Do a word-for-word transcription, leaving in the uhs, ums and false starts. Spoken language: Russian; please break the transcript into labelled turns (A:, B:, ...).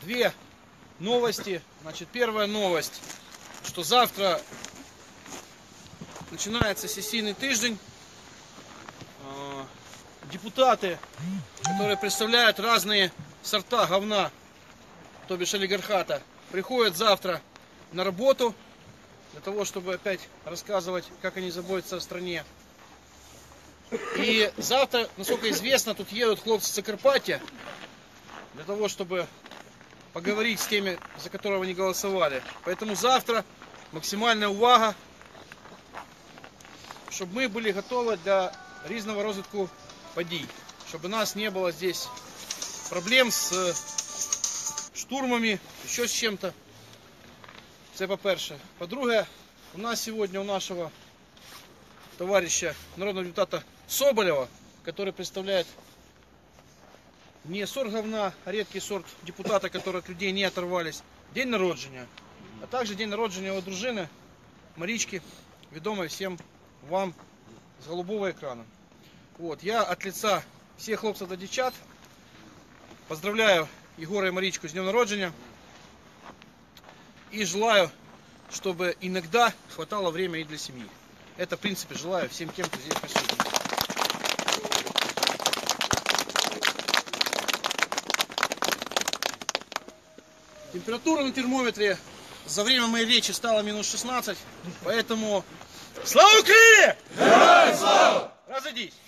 A: две новости. Значит, первая новость, что завтра начинается сессийный тиждень. Депутаты, которые представляют разные сорта говна, то бишь олигархата, приходят завтра на работу для того, чтобы опять рассказывать, как они заботятся о стране. И завтра, насколько известно, тут едут хлопцы с Закарпаття для того, чтобы поговорить с теми, за которого они голосовали. Поэтому завтра максимальная увага, чтобы мы были готовы для різного розвитку подій, чтобы у нас не было здесь проблем с штурмами, еще с чем-то. Это по-перше. По-друге, у нас сегодня, у нашего товарища, народного депутата Соболева, который представляет не сорт говна, а редкий сорт депутата, которые от людей не оторвались, день народження, а также день народження его дружины Марички, ведомой всем вам с голубого экрана. Вот, я от лица всех хлопцев та дівчат поздравляю Егора и Маричку с днем народження и желаю, чтобы иногда хватало времени и для семьи. Это, в принципе, желаю всем тем, кто здесь присутствует. Температура на термометре за время моей речи стала минус шестнадцать, поэтому... Слава Украине! Героям слава! Разойдись!